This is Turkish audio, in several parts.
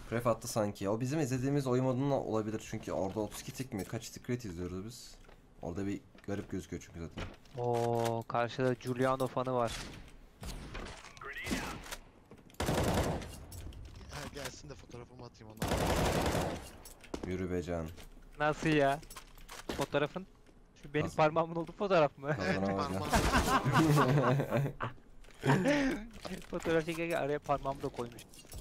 Pref attı sanki. O bizim izlediğimiz oyun modundan olabilir. Çünkü orada 32 tik mi? Kaç tik rate izliyoruz biz? Orada bir garip gözüküyor çünkü zaten. Oo, karşıda Giuliano fanı var. Ha, gelsin de fotoğrafımı atayım ona. Yürü be can. Nasıl ya? Fotoğrafın? Şu benim Nasıl? parmağımın olduğu fotoğraf mı? Evet, Kazanamadı. parmağım. Fotoğraf çekerken araya parmağımı da koymuş.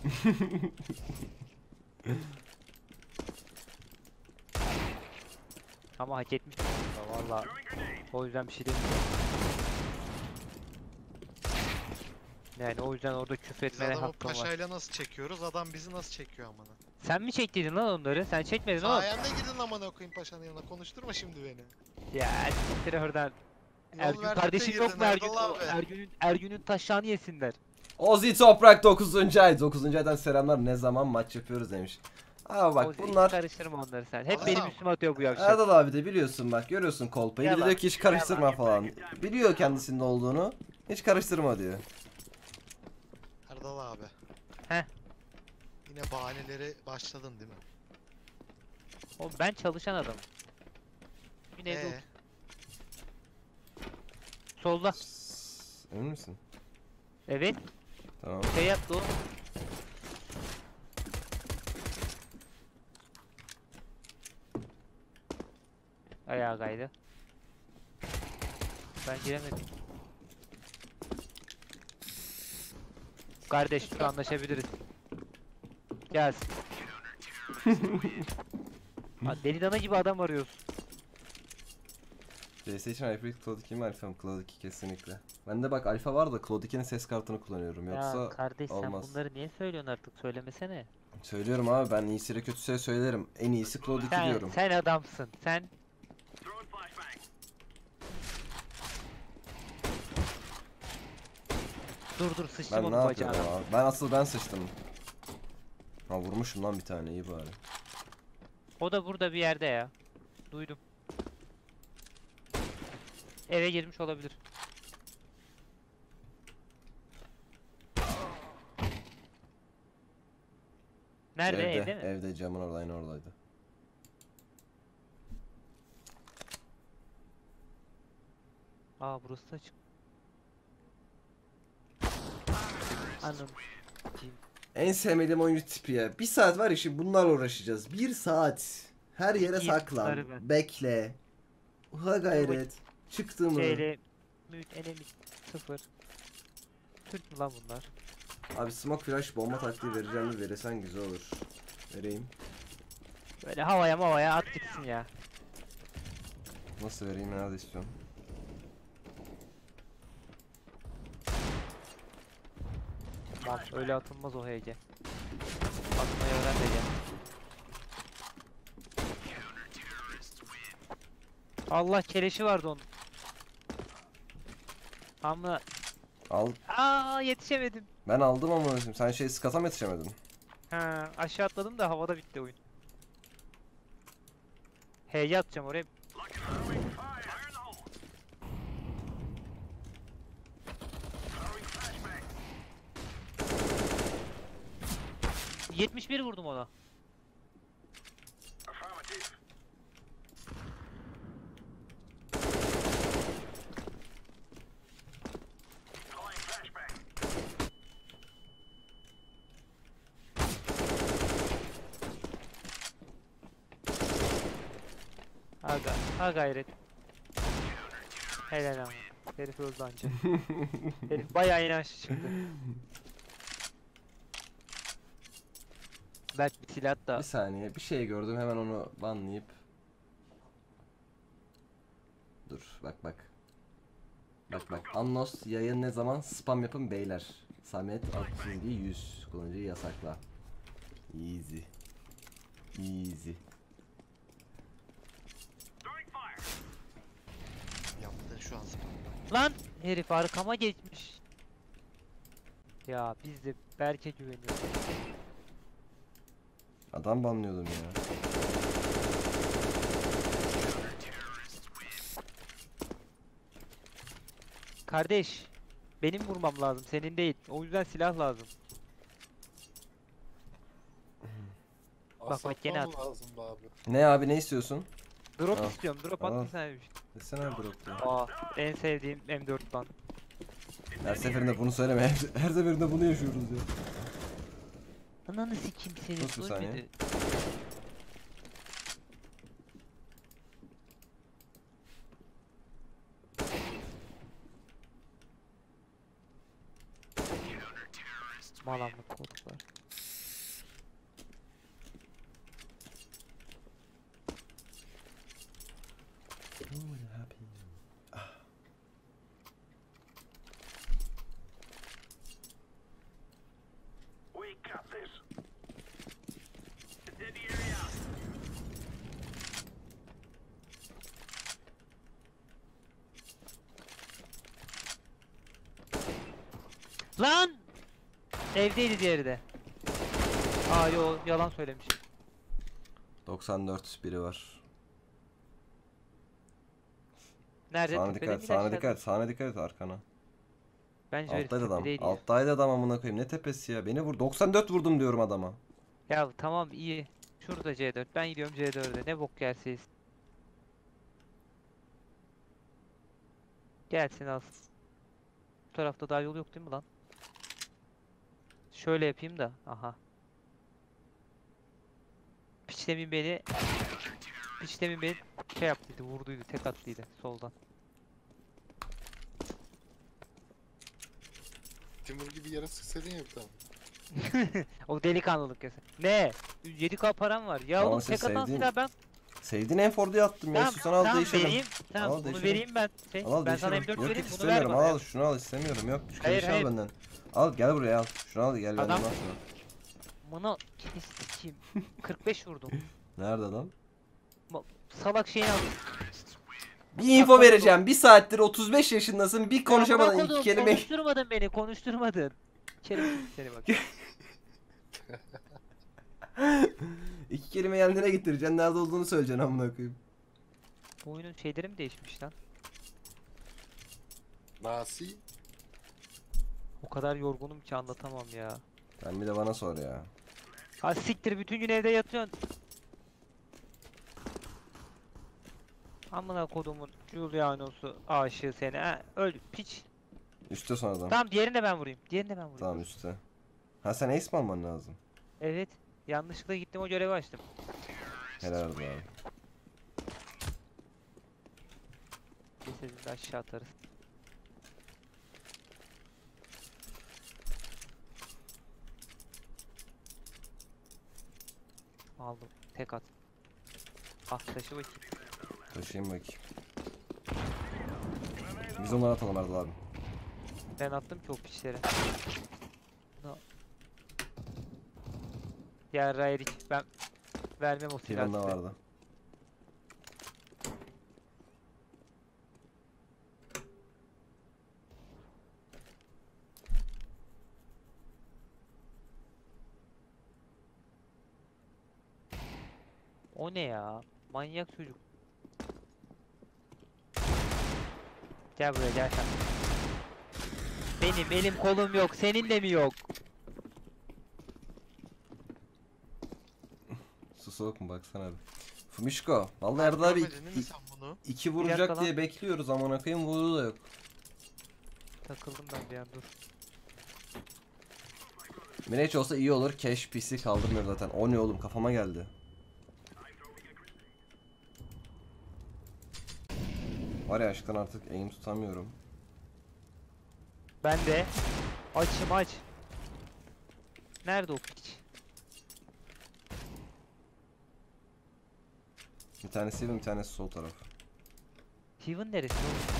Ama hak etmiş valla. O yüzden bir şey demiyorum. Yani o yüzden orada küfür Biz etmene adamı hakkım var. paşayla nasıl çekiyoruz? Adam bizi nasıl çekiyor amına? Sen mi çektirdin lan onları? Sen çekmedin oğlum. Sayende gidin amına koyayım paşanın yanına. Konuşturma şimdi beni. Ya siktir oradan. Yol Ergün verdikçe kardeşim yok girdin mu Ergün? Erdal O abi. Ergün'ün taşağını yesinler. Ozi Toprak 9. ay. 9. aydan selamlar. Ne zaman maç yapıyoruz demiş. Abi bak Ozi, bunlar... karıştırma onları sen. Hep Aa. benim üstüme atıyor bu yavşak. Erdal abi de biliyorsun bak görüyorsun kolpayı. Bir de Yalan, diyor ki hiç karıştırma falan. Biliyor kendisinin olduğunu. Hiç karıştırma diyor. Erdal abi. Heh. Yine bahaneleri başladın değil mi? Oğlum ben çalışan adamım. Yine Ee, solda. Emin misin? Evet. Tamam. Şey yaptı o. Ayağa kaydı. Ben giremedim. Kardeş şu anlaşabiliriz. Gelsin. Ha, deli dana gibi adam arıyorsun. CS için Hyper Cloud 2 mi Alpha mı? Cloud 2 kesinlikle. Bende bak Alpha var da Cloud 2'nin ses kartını kullanıyorum. Yoksa Ya kardeş olmaz. sen bunları niye söylüyorsun artık söylemesene. Söylüyorum abi ben iyisiyle kötüsüyle söylerim. En iyisi Cloud 2 Sen, diyorum. sen adamsın. Sen dur sıçtım Ben ne onun yapıyorum bacağına. abi? Ben asıl ben sıçtım. Ha vurmuşum lan bir tane iyi bari. O da burada bir yerde ya. Duydum. Eve girmiş olabilir. Nerede? Evde mi? Evde camın orada aynı oradaydı. Aa burası da açık. Anladım. En sevmediğim oyuncu tipi ya. Bir saat var ya şimdi bunlarla uğraşacağız. Bir saat. Her yere İyi saklan. sarı ben. Bekle. Ha gayret. Çıktı mı? Şeyle mute enemy 0. Türk mü lan bunlar? Abi smoke flash bomba taktiği vereceğim mi verirsen güzel olur. Vereyim. Böyle havaya at gitsin ya. Nasıl vereyim nerede istiyorum? Lan öyle atılmaz o HG. Atmayı öğren de gel. Allah keleşi vardı onun. Ama Al. yetişemedim. Ben aldım ama sen şey skata mı yetişemedin? Ha aşağı atladım da havada bitti oyun. HG atacağım oraya. ...71 vurdum ona. Ha gayret. Helal ama. Herif öldü anca. Herif bayağı inançlı çıktı. Belki bir silah da. Bir saniye bir şey gördüm hemen onu banlayıp. Dur bak bak. Bak Annos yayın ne zaman spam yapın beyler. Samet Akçindi 100 kullanıcıyı yasakla. Easy. Easy. yaptı şu an spam. Lan herif arkama geçmiş. Ya biz de Berk'e güveniyoruz. Adam banlıyordum ya. Kardeş, benim vurmam lazım, senin değil. O yüzden silah lazım. bak, gene Asatmam lazım be abi. Ne abi, ne istiyorsun? Drop Al. istiyorum. Drop Al. attım sana bir şey. Desene abi drop ya. Aa, en sevdiğim M4 ban. Her seferinde bunu söyleme. Her seferinde bunu yaşıyoruz ya. Ananı sikeyim seni. Sus bir saniye. ölmedi. Malamlık koduklar. Lan! Evdeydi diğeri de. Aa yo, yalan söylemiş. 94 biri var. Nerede? Sağına Tepede dikkat, miydi, sağına aşağıda dikkat, mı? sağına dikkat et arkana. Bence öyle Alttaydı adam. tepedeydi ya. Alttaydı adam, amına koyayım. Ne tepesi ya? Beni vur. 94 vurdum diyorum adama. Ya tamam iyi. Şurada C4. Ben gidiyorum C4'e. Ne bok gelseyiz. Gelsin alsın. Bu tarafta daha yol yok değil mi lan? Şöyle yapayım da. Aha. Piçlemin beni şey yaptıydı, vurduydu, tek attıydı soldan. Timur gibi yere sıksaydın ya bir tane. O delikanlılık kesin. Ne? 7K param var. Ya Tamam, oğlum sen tek atan sevdiğin- silah ben. Sevdiğin Enfor'da attım ya. Tamam, İstiyorsan al tamam değişelim. vereyim. Tamam Al, bunu değişelim. vereyim ben. Şey, Al ben sana değişelim. M4 Yok vereyim, yok bunu ver istemiyorum. bana. Al şunu al, istemiyorum. Yok şu Hayır, keleşi al hayır. benden. Al gel buraya al. Şunu al gel benden Adam- al şunu. Bana kestim. 45 vurdum. Nerede adam? Salak şeyini aldım. Bir info vereceğim. Bir saattir 35 yaşındasın. Bir konuşamadın Amına iki koydum, kelime. Konuşturmadın beni, konuşturmadın. Kerim seni bak. İki kelime kendine getireceksin. Nerede olduğunu söyleyeceksin amına koyayım. Bu oyunun şeyleri mi değişmiş lan? Nasi. O kadar yorgunum ki anlatamam ya. Sen bir de bana sor ya. Ha siktir, bütün gün evde yatıyorsun. Amına kodumun Giuliano'su aşığı seni. Ha öl piç. Üste son adam. Tamam diğerini de ben vurayım. Diğerini de ben vurayım. Tamam üstte. Ha sen ace mi alman lazım? Evet. Yanlışlıkla gittim o görevi açtım. Helal olsun abi. Cesedini de aşağı atarız. Aldım. Tek at. Ah taşı bakayım. Taşıyayım bakayım. Biz onları atalım Erdal abi. Ben attım çok piçleri. No. Ya Rayrik ben vermem o silahı. Kiran'da size. vardı. O ne ya? Manyak çocuk. Gel buraya gel sen. Benim elim kolum yok. Senin de mi yok? Su soğuk mu baksana abi. Fumişko. Vallahi Erdal abi Görmedin değil mi sen bunu? iki dakika vuracak lan. diye bekliyoruz amına koyayım, vurdu da yok. Takıldım ben bir an, dur. Mirage olsa iyi olur. Cash PC kaldırmıyor zaten. O ne oğlum, kafama geldi. Var ya aşktan artık aim tutamıyorum. Ben de açım aç. Nerede o piç? Bir tanesi bir tanesi sol taraf. Heaven neresi oğlum?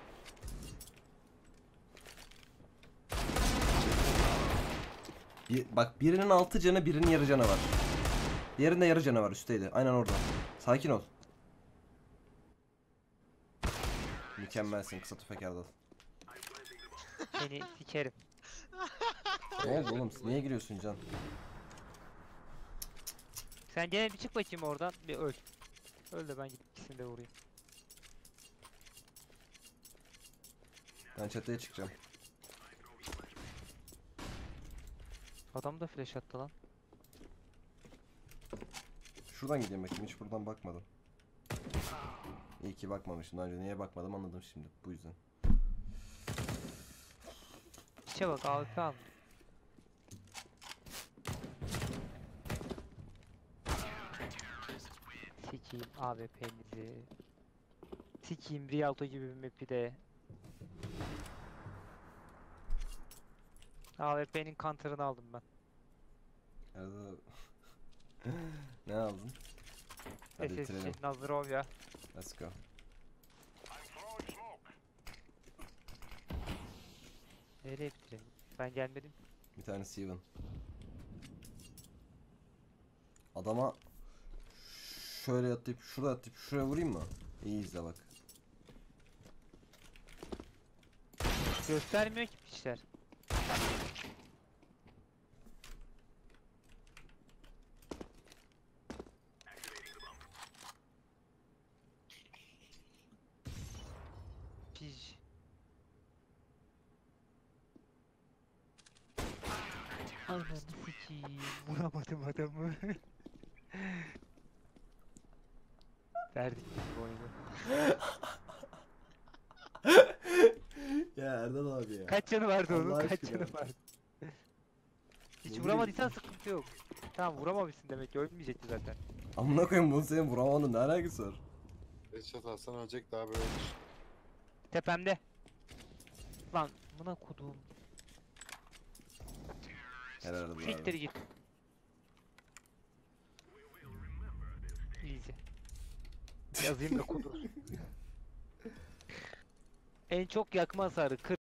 Bak birinin 6 canı, birinin yarı canı var. Diğerinde yarı canı var, üstteydi. Aynen orada. Sakin ol. Mükemmelsin kısa tüfek Erdal. Seni sikerim. Ne oldu oğlum? Niye giriyorsun can? Sen gene bir çık bakayım oradan, bir öl. Öl de ben gidip ikisini de vurayım. Ben çatıya çıkacağım. Adam da flash attı lan. Şuradan gideyim bakayım. Hiç buradan bakmadım. İyi ki bakmamışım. Daha önce niye bakmadım anladım şimdi. Bu yüzden. İşe bak AWP almış. Sikiyim AWP'nizi. Sikiyim Rialto gibi bir map'i de. AWP'nin counter'ını aldım ben. Arada... ne aldın? Hadi bitirelim. SSC Nazırov ya. Let's go. Nereye bitirelim? Ben gelmedim. Bir tane Steven. Adama şöyle atlayıp şuraya atlayıp şuraya vurayım mı? İyi izle bak. Göstermiyor ki piçler. Piç. Ananı sikiyim. Vuramadım adamı. Verdik bu oyunu. Ya Erdal abi ya. Kaç canı vardı onun? Allah Kaç aşkına. canı vardı? Hiç Ne vuramadıysan sıkıntı yok. Tamam vuramamışsın demek ki ölmeyecekti zaten. Amına koyayım bunu senin vuramanın ne alakası var? Reşat Hasan ölecek daha böyle olur. Tepemde. Lan buna kodum. Helal Erdal Siktir abi. git. Easy. Yazayım da kodu. En çok yakma hasarı 40.